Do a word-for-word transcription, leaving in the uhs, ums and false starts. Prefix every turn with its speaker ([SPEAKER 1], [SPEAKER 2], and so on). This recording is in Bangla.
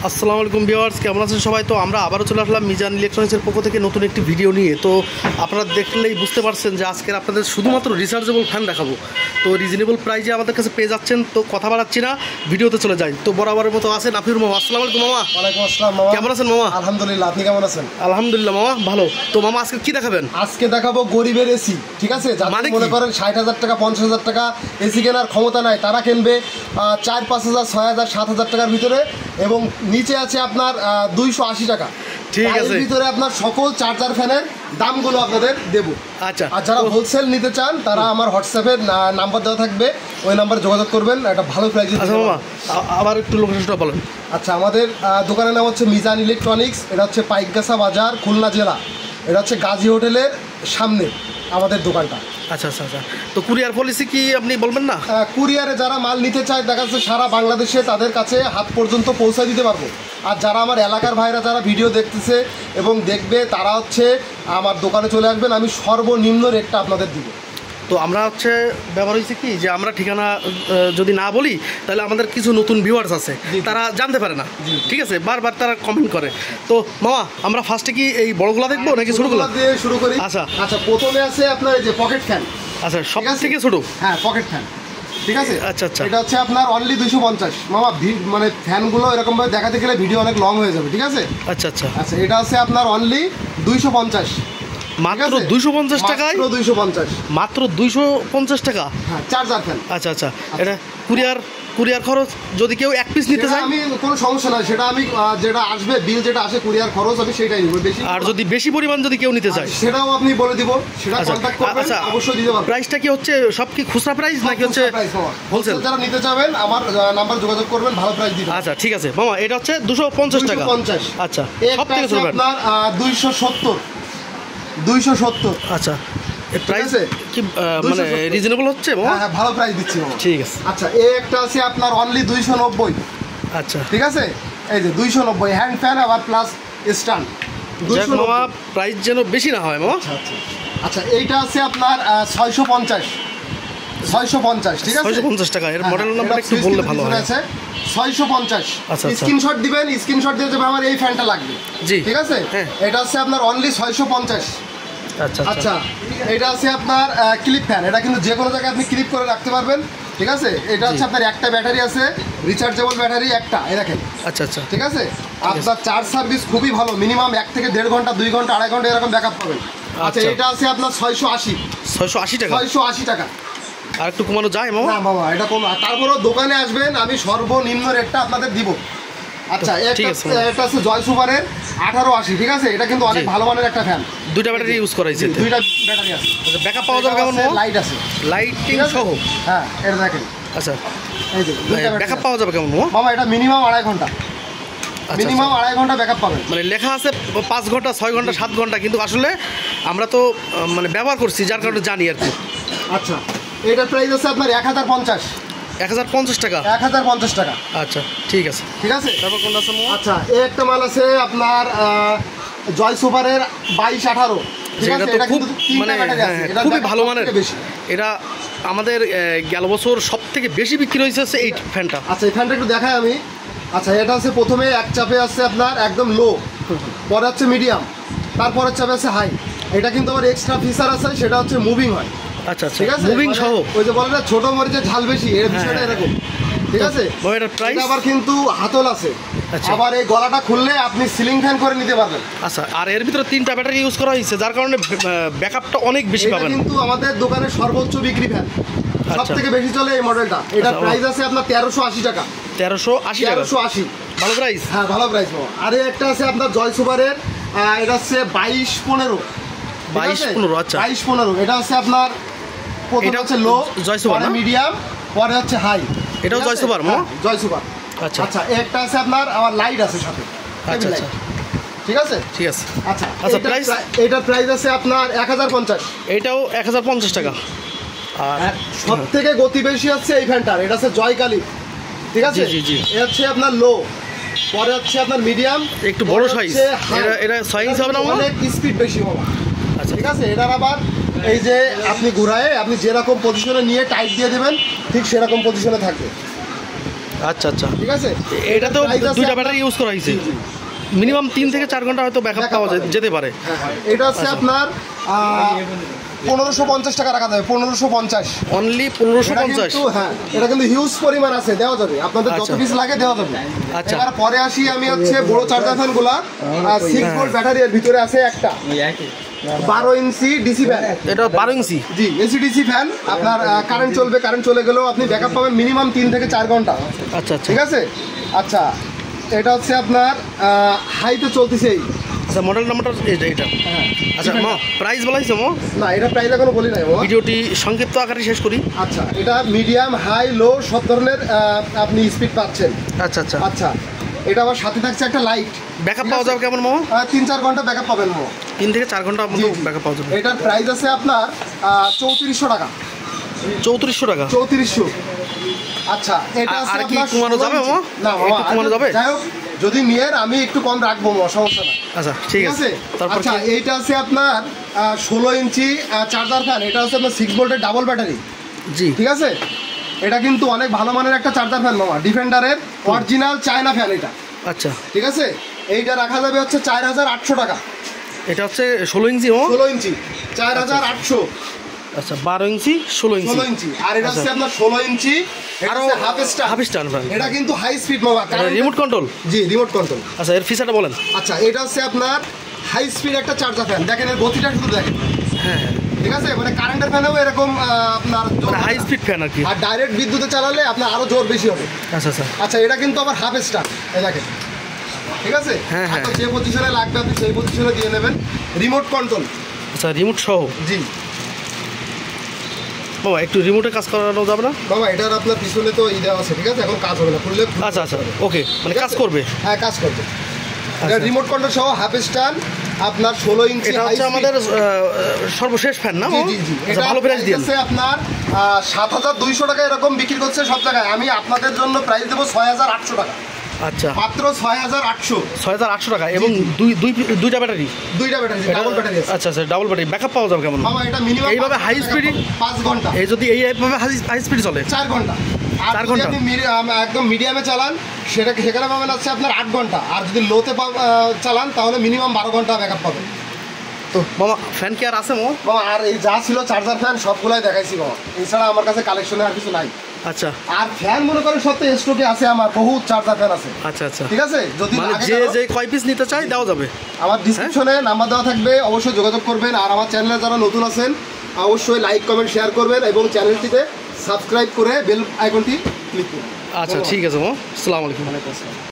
[SPEAKER 1] আসসালামু আলাইকুম ভিউয়ার্স, কেমন আছেন সবাই? তো আমরা আবারও চলে আসলাম মিজান ইলেকট্রনিক্সের পক্ষ থেকে নতুন একটি ভিডিও নিয়ে। তো আপনারা দেখলেই বুঝতে পারছেন যে আজকের আপনাদের শুধুমাত্র রিচার্জেবল ফ্যান দেখাবো। তো রিজনেবল প্রাইজে আমাদের কাছে পেয়ে যাচ্ছেন। তো কথা বাড়াচ্ছি না, ভিডিওতে চলে যাই। তো বরাবরের মতো আছেন আফির মামা। আসসালামু আলাইকুম মামা।
[SPEAKER 2] ওয়ালাইকুম আসসালাম মামা।
[SPEAKER 1] কেমন আছেন মামা?
[SPEAKER 2] আলহামদুলিল্লাহ, আপনি কেমন আছেন?
[SPEAKER 1] আলহামদুলিল্লাহ মামা, ভালো। তো মামা আজকে কি দেখাবেন?
[SPEAKER 2] আজকে দেখাবো গরিবের এসি। ঠিক আছে, যারা মনে করেন ষাট হাজার টাকা পঞ্চাশ হাজার টাকা এসি কেনার ক্ষমতা নাই, তারা কিনবে চার পাঁচ হাজার ছয় হাজার সাত হাজার টাকার ভিতরে, এবং নিচে আছে আপনার দুইশো আশি টাকা। ঠিক আছে, ভিতরে আপনার সকল চার্জার ফ্যানের দামগুলো আপনাদের দেবো। আচ্ছা, আর যারা হোলসেল নিতে চান তারা আমার হোয়াটসঅ্যাপের নাম্বার দেওয়া থাকবে, ওই নাম্বারে যোগাযোগ করবেন, একটা ভালো প্রাইসে।
[SPEAKER 1] আচ্ছা মামা, আবার একটু লোকেশনটা বলেন।
[SPEAKER 2] আচ্ছা, আমাদের দোকানের নাম হচ্ছে মিজান ইলেকট্রনিক্স। এটা হচ্ছে পাইকগাছা বাজার, খুলনা জেলা। এটা হচ্ছে গাজী হোটেলের সামনে আমাদের দোকানটা।
[SPEAKER 1] আচ্ছা আচ্ছা আচ্ছা তো কুরিয়ার পলিসি কি আপনি বলবেন না?
[SPEAKER 2] কুরিয়ারে যারা মাল নিতে চায়, দেখা যাচ্ছে সারা বাংলাদেশে তাদের কাছে হাত পর্যন্ত পৌঁছে দিতে পারবো। আর যারা আমার এলাকার ভাইরা যারা ভিডিও দেখতেছে এবং দেখবে, তারা হচ্ছে আমার দোকানে চলে আসবেন, আমি সর্বনিম্ন রেটটা আপনাদের দিব।
[SPEAKER 1] তো আমরা হচ্ছে ব্যবহার হয়েছে কি যে আমরা ঠিকানা যদি না বলি তাহলে আমাদের কিছু নতুন ভিউয়ার্স আছে, তারা জানতে পারে না। ঠিক আছে, বারবার তারা কমেন্ট করে। তো মামা, আমরা ফার্স্টে কি এই বড়গুলা দেখবো নাকি ছোটগুলা
[SPEAKER 2] দিয়ে শুরু করি? আচ্ছা আচ্ছা প্রথমে আছে আপনার এই যে পকেট ফ্যান।
[SPEAKER 1] আচ্ছা, সব থেকে ছোট?
[SPEAKER 2] হ্যাঁ, পকেট ফ্যান। ঠিক আছে,
[SPEAKER 1] আচ্ছা আচ্ছা,
[SPEAKER 2] এটা হচ্ছে আপনার অনলি দুইশো পঞ্চাশ। মামা মানে ফ্যানগুলো এরকমভাবে দেখাতে গেলে ভিডিও অনেক লং হয়ে যাবে। ঠিক আছে,
[SPEAKER 1] আচ্ছা আচ্ছা
[SPEAKER 2] আচ্ছা এটা আছে আপনার অনলি দুইশো পঞ্চাশ।
[SPEAKER 1] মাত্র দুইশো পঞ্চাশ টাকায়?
[SPEAKER 2] দুইশো পঞ্চাশ,
[SPEAKER 1] মাত্র দুইশো পঞ্চাশ টাকা।
[SPEAKER 2] হ্যাঁ, চার্জার ফ্যান।
[SPEAKER 1] আচ্ছা আচ্ছা, এটা কুরিয়ার কুরিয়ার খরচ যদি কেউ এক পিস নিতে চায়?
[SPEAKER 2] আমি কোনো সমস্যা নাই, সেটা আমি যেটা আসবে বিল যেটা আসে কুরিয়ার খরচ আমি সেটাই নিব। বেশি
[SPEAKER 1] আর যদি বেশি পরিমাণ যদি কেউ নিতে চায়
[SPEAKER 2] সেটাও আপনি বলে দিব, সেটা কন্টাক্ট করবেন, অবশ্যই দিতে পারবো।
[SPEAKER 1] প্রাইসটা কি হচ্ছে সব কি খুচরা প্রাইস নাকি হচ্ছে হোলসেল?
[SPEAKER 2] যারা নিতে চাবেন আমার নাম্বার যোগাযোগ করবেন, ভালো প্রাইস দিবেন।
[SPEAKER 1] আচ্ছা ঠিক আছে মামা, এটা হচ্ছে দুশো পঞ্চাশ টাকা।
[SPEAKER 2] পঞ্চাশ।
[SPEAKER 1] আচ্ছা, সব থেকে ছোট
[SPEAKER 2] আপনার দুইশো সত্তর। দুইশো সত্তর।
[SPEAKER 1] আচ্ছা, প্রাইস কি মানে রিজনেবল হচ্ছে?
[SPEAKER 2] হ্যাঁ, ভালো প্রাইস দিচ্ছি।
[SPEAKER 1] ঠিক আছে।
[SPEAKER 2] আচ্ছা, এই একটা আছে আপনার অনলি দুইশো নব্বই।
[SPEAKER 1] আচ্ছা ঠিক
[SPEAKER 2] আছে, এই যে দুইশো নব্বই হ্যান্ড ফ্যান আবার প্লাস স্ট্যান্ড।
[SPEAKER 1] দুইশো মামা, প্রাইস যেন বেশি না হয় মামা।
[SPEAKER 2] আচ্ছা আচ্ছা আচ্ছা এইটা আছে আপনার ছয়শো পঞ্চাশ। ছয়শো পঞ্চাশ। ঠিক আছে,
[SPEAKER 1] ছয়শো পঞ্চাশ টাকা। এর মডেল নাম্বার একটু বললে ভালো হয়।
[SPEAKER 2] আছে ছয়শো পঞ্চাশ।
[SPEAKER 1] আচ্ছা,
[SPEAKER 2] স্ক্রিনশট দিবেন, স্ক্রিনশট দিয়ে যাবে আমার এই ফ্যানটা লাগবে। জি, ঠিক আছে, এটা আছে আপনার অনলি ছয়শো পঞ্চাশ। আচ্ছা আচ্ছা এটা আছে আপনার ক্লিপ ফ্যান। এটা কিন্তু যে কোনো জায়গায় আপনি ক্লিপ করে রাখতে পারবেন। ঠিক আছে, এটা হচ্ছে আপনার একটা ব্যাটারি আছে, রিচার্জেবল ব্যাটারি একটা, এই দেখেন। আচ্ছা আচ্ছা ঠিক আছে, আপনার চার্জ সার্ভিস খুবই ভালো, মিনিমাম এক থেকে দেড় ঘন্টা দুই ঘন্টা আড়াই ঘন্টা এরকম ব্যাকআপ পাবেন। আচ্ছা, এটা আছে আপনার ছয়শো আশি। ছয়শো আশি টাকা? ছয়শো আশি টাকা।
[SPEAKER 1] আর একটু কমানো যায় মামা? না
[SPEAKER 2] বাবা, এটা কম। তারপরেও দোকানে আসবেন, আমি সর্বনিম্ন রেটটা আপনাদের দিব। আচ্ছা, এটা আছে জয় সুপারের আঠারো আশি। ঠিক আছে, এটা কিন্তু অনেক ভালো মানের একটা ফ্যান।
[SPEAKER 1] দুইটা ব্যাটারি ইউজ করাইছে?
[SPEAKER 2] দুইটা ব্যাটারি আছে।
[SPEAKER 1] আচ্ছা, ব্যাকআপ পাওয়া যাবে কেমন?
[SPEAKER 2] লাইট আছে,
[SPEAKER 1] লাইটিং সহ?
[SPEAKER 2] হ্যাঁ, এটা দেখেন। আচ্ছা, এই যে
[SPEAKER 1] ব্যাকআপ পাওয়া যাবে কেমন
[SPEAKER 2] মামা? এটা মিনিমাম আড়াই ঘন্টা। মিনিমাম আড়াই ঘন্টা ব্যাকআপ পাবেন।
[SPEAKER 1] মানে লেখা আছে পাঁচ ঘন্টা ছয় ঘন্টা সাত ঘন্টা, কিন্তু আসলে আমরা তো মানে ব্যবহার করছি যার কারণে জানি আর কি।
[SPEAKER 2] আচ্ছা, এটার প্রাইস আছে আপনার এক হাজার পঞ্চাশ।
[SPEAKER 1] এক হাজার পঞ্চাশ টাকা?
[SPEAKER 2] এক হাজার পঞ্চাশ টাকা।
[SPEAKER 1] আচ্ছা ঠিক আছে, ঠিক আছে। তারপর কোনটা আছে?
[SPEAKER 2] আচ্ছা, এই একটা মাল আছে আপনার জয় সুপারের বাইশ আঠারো।
[SPEAKER 1] খুবই ভালো মানের। এটা আমাদের গেল বছর সব থেকে বেশি বিক্রি হয়েছে এই ফ্যানটা।
[SPEAKER 2] আচ্ছা, এই ফ্যানটা একটু দেখাই আমি। আচ্ছা, এটা আছে প্রথমে এক চাপে আছে আপনার একদম লো, পরে হচ্ছে মিডিয়াম, তারপরের চাপে আছে হাই। এটা কিন্তু আবার এক্সট্রা ফিচার আছে, সেটা হচ্ছে মুভিং হয়।
[SPEAKER 1] আচ্ছা ঠিক আছে, মুভিং সহ।
[SPEAKER 2] ওই যে বলে না ছোট মরিচের ঝাল বেশি, এর বিষয়টা এরকম। ঠিক আছে, আবার কিন্তু হাতল আছে। আবার এই গলাটা খুললে আপনি সিলিং ফ্যান করে নিতে পারবেন।
[SPEAKER 1] আচ্ছা, আর এর ভিতরে তিনটা ব্যাটারি ইউজ করা হয়েছে, যার কারণে ব্যাকআপটা অনেক বেশি পাবেন।
[SPEAKER 2] কিন্তু আমাদের দোকানের সর্বোচ্চ বিক্রি ফ্যান, সব থেকে বেশি চলে এই মডেলটা। এটা প্রাইস আছে আপনার তেরোশো আশি টাকা।
[SPEAKER 1] তেরোশো আশি তেরোশো আশি ভালো প্রাইস।
[SPEAKER 2] হ্যাঁ, ভালো প্রাইস। আর একটা আছে আপনার জয় সুপারের, এটা হচ্ছে বাইশ পনেরো।
[SPEAKER 1] বাইশ পনেরো আচ্ছা,
[SPEAKER 2] বাইশ পনেরো। এটা হচ্ছে আপনার প্রথমে হচ্ছে লো,
[SPEAKER 1] জয় সুপার,
[SPEAKER 2] মিডিয়াম, পরে হচ্ছে হাই।
[SPEAKER 1] এটাও জয় সুপার?
[SPEAKER 2] জয় সুপার। আচ্ছা আচ্ছা, একটা আছে আপনার আমার লাইট আছে সাথে। আচ্ছা আচ্ছা ঠিক আছে, ঠিক আছে। আচ্ছা আচ্ছা, প্রাইস? এটার প্রাইস আছে আপনার এক হাজার পঞ্চাশ।
[SPEAKER 1] এটাও এক হাজার পঞ্চাশ টাকা।
[SPEAKER 2] আর সব থেকে গতি বেশি হচ্ছে এই ফ্যানটার, এটা হচ্ছে জয়কালী। ঠিক আছে, জি জি। এটা হচ্ছে আপনার লো, পরে হচ্ছে আপনার মিডিয়াম,
[SPEAKER 1] একটু বড় সাইজ। এটা এটা ছয় ইঞ্চি হবে না?
[SPEAKER 2] অনেক স্পিড বেশি হবে। আচ্ছা ঠিক আছে, এটার আবার এই যে আপনি ঘুরায়ে আপনি যেরকম পজিশনে নিয়ে টাইট দিয়ে দেবেন, ঠিক সেরকম পজিশনে থাকবে।
[SPEAKER 1] আচ্ছা আচ্ছা,
[SPEAKER 2] ঠিক আছে।
[SPEAKER 1] এটা তো দুইটা ব্যাটারি ইউজ করা হয়েছে, মিনিমাম তিন থেকে চার ঘন্টা হয়তো ব্যাকআপ পাওয়া যেতে পারে।
[SPEAKER 2] এটা হচ্ছে আপনার পনেরোশো পঞ্চাশ টাকা রাখা যাবে, পনেরোশো পঞ্চাশ
[SPEAKER 1] অনলি পনেরোশো পঞ্চাশ।
[SPEAKER 2] হ্যাঁ, এটা কিন্তু হিউজ পরিমাণ আছে, দেওয়া যাবে আপনাদের যত পিস লাগে দেওয়া যাবে।
[SPEAKER 1] আচ্ছা,
[SPEAKER 2] এবার পরে আসি আমি হচ্ছে বড় চার্জার ফ্যান গুলা, সিক্স ভোল্ট ব্যাটারি এর ভিতরে আছে একটা বারো ইঞ্চি ডিসি ফ্যান।
[SPEAKER 1] এটা বারো ইঞ্চি
[SPEAKER 2] জি, এসি ডিসি ফ্যান। আপনার কারেন্ট চলবে, কারেন্ট চলে গেলেও আপনি ব্যাকআপ পাবেন মিনিমাম তিন থেকে চার ঘন্টা।
[SPEAKER 1] আচ্ছা,
[SPEAKER 2] ঠিক আছে। আচ্ছা, এটা হচ্ছে আপনার হাইতে চলতেছে।
[SPEAKER 1] আচ্ছা, মডেল নাম্বারটা এটা এটা আচ্ছা, মা প্রাইস বলাইছো মো?
[SPEAKER 2] না, এটা প্রাইস এখনো বলি নাই।
[SPEAKER 1] ভিডিওটি সংক্ষিপ্ত আকারে শেষ করি।
[SPEAKER 2] আচ্ছা, এটা মিডিয়াম, হাই, লো সব ধরনের আপনি স্পিড পাচ্ছেন।
[SPEAKER 1] আচ্ছা আচ্ছা
[SPEAKER 2] আচ্ছা, এটা আবার সাথে থাকছে একটা লাইট।
[SPEAKER 1] ব্যাকআপ পাওয়া যাবে কেমন মো?
[SPEAKER 2] তিন চার ঘন্টা ব্যাকআপ পাবেন মো,
[SPEAKER 1] তিন থেকে চার ঘন্টা মতো ব্যাকআপ পাওয়া যাবে।
[SPEAKER 2] এটার প্রাইস আছে আপনার চৌত্রিশশো টাকা।
[SPEAKER 1] চৌত্রিশশো টাকা
[SPEAKER 2] চৌত্রিশশো আচ্ছা, এটা
[SPEAKER 1] আর কি কমানো যাবে মো?
[SPEAKER 2] না,
[SPEAKER 1] একটু কমানো যাবে?
[SPEAKER 2] যাই হোক, যদি নিয়ে আমি একটু কম রাখবো মো, সমস্যা না।
[SPEAKER 1] আচ্ছা, ঠিক আছে।
[SPEAKER 2] আচ্ছা, এইটা আছে আপনার ষোলো ইঞ্চি চার্জার ফ্যান। এটা হচ্ছে আপনার সিক্স ভোল্টের ডাবল ব্যাটারি।
[SPEAKER 1] জি,
[SPEAKER 2] ঠিক আছে। এটা কিন্তু অনেক ভালো মানের একটা চার্জার ফ্যান মামা, ডিফেন্ডারের অরিজিনাল চায়না ফ্যান এটা।
[SPEAKER 1] আচ্ছা,
[SPEAKER 2] ঠিক আছে। এইটা রাখা যাবে হচ্ছে চার হাজার আটশো টাকা।
[SPEAKER 1] এটা হচ্ছে ষোলো ইঞ্চি ও
[SPEAKER 2] ষোলো ইঞ্চি চার হাজার আটশো।
[SPEAKER 1] আচ্ছা, বারো ইঞ্চি ষোলো ইঞ্চি
[SPEAKER 2] ষোলো ইঞ্চি আর এটা হচ্ছে আপনার ষোলো ইঞ্চি
[SPEAKER 1] আরো
[SPEAKER 2] হাফ স্টার।
[SPEAKER 1] হাফ স্টার
[SPEAKER 2] এটা কিন্তু হাই স্পিড মামা,
[SPEAKER 1] রিমোট কন্ট্রোল।
[SPEAKER 2] জি, রিমোট কন্ট্রোল।
[SPEAKER 1] আচ্ছা, এর ফিচারটা বলেন।
[SPEAKER 2] আচ্ছা, এটা হচ্ছে আপনার হাই স্পিড একটা চার্জার ফ্যান। দেখেন এর গতিটা শুধু দেখেন।
[SPEAKER 1] হ্যাঁ,
[SPEAKER 2] ঠিক আছে। মানে কারেন্টের ফ্যানেও এরকম আপনার
[SPEAKER 1] মানে হাই স্পিড ফ্যান আর কি,
[SPEAKER 2] আর ডাইরেক্ট বিদ্যুতে চালালে আপনার আরো জোর বেশি হবে।
[SPEAKER 1] আচ্ছা আচ্ছা
[SPEAKER 2] আচ্ছা, এটা কিন্তু আবার হাফ স্টার, এই দেখেন। ঠিক আছে।
[SPEAKER 1] হ্যাঁ হ্যাঁ,
[SPEAKER 2] যে পজিশনে লাগবে আপনি সেই পজিশনে দিয়ে নেবেন, রিমোট কন্ট্রোল।
[SPEAKER 1] আচ্ছা, রিমোট সহ।
[SPEAKER 2] জি
[SPEAKER 1] বাবা, একটু রিমোটে কাজ করানো যাবে না
[SPEAKER 2] বাবা? এটার আপনার পিছনে তো ই দেওয়া আছে, ঠিক আছে, এখন কাজ হবে না, খুললে।
[SPEAKER 1] আচ্ছা আচ্ছা, ওকে, মানে কাজ করবে।
[SPEAKER 2] হ্যাঁ, কাজ করবে। এটা রিমোট কন্ট্রোল সহ হাফ স্টার আপনার ষোলো ইঞ্চি।
[SPEAKER 1] এটা হচ্ছে আমাদের সর্বশেষ ফ্যান না?
[SPEAKER 2] জি জি জি,
[SPEAKER 1] এটা ভালো প্রাইস দিয়ে
[SPEAKER 2] আপনার সাত হাজার দুইশো টাকা এরকম বিক্রি করছে সব জায়গায়। আমি আপনাদের জন্য প্রাইস দেবো ছয় হাজার আটশো টাকা।
[SPEAKER 1] আচ্ছা,
[SPEAKER 2] মাত্র ছয় হাজার আটশো।
[SPEAKER 1] ছয় হাজার আটশো টাকা এবং দুই দুই দুইটা ব্যাটারি।
[SPEAKER 2] দুইটা ব্যাটারি, ডাবল ব্যাটারি।
[SPEAKER 1] আচ্ছা আচ্ছা, ডাবল ব্যাটারি। ব্যাকআপ পাওয়া যাবে কেমন?
[SPEAKER 2] বাবা, এটা মিনিমাম
[SPEAKER 1] এইভাবে হাই স্পিড
[SPEAKER 2] পাঁচ ঘন্টা।
[SPEAKER 1] এই যদি এইভাবে হাই স্পিড চলে
[SPEAKER 2] চার ঘন্টা। চার ঘন্টা আপনি একদম মিডিয়ামে চালান, সেটা সেখানে পাবেন হচ্ছে আপনার আট ঘন্টা। আর যদি লোতে চালান তাহলে মিনিমাম বারো ঘন্টা ব্যাকআপ পাবেন।
[SPEAKER 1] তো মামা, ফ্যান কি আর আছে মামা?
[SPEAKER 2] মামা, আর এই যা ছিল চার্জার ফ্যান সবগুলাই দেখাইছি মামা, এছাড়া আমার কাছে কালেকশনে আর কিছু নাই।
[SPEAKER 1] আচ্ছা,
[SPEAKER 2] আর ফ্যান মনে করেন সত্যি স্টকে আছে আমার, বহুত চার্জার ফ্যান আছে।
[SPEAKER 1] আচ্ছা আচ্ছা,
[SPEAKER 2] ঠিক আছে। যদি
[SPEAKER 1] মানে যে যে কয় পিস নিতে চাই দেওয়া যাবে।
[SPEAKER 2] আমার ডিসক্রিপশনে নাম্বার দেওয়া থাকবে, অবশ্যই যোগাযোগ করবেন। আর আমার চ্যানেলে যারা নতুন আছেন অবশ্যই লাইক কমেন্ট শেয়ার করবেন এবং চ্যানেলটিতে সাবস্ক্রাইব করে বেল আইকনটি ক্লিক করুন।
[SPEAKER 1] আচ্ছা, ঠিক আছে মামা, আসসালামু আলাইকুম।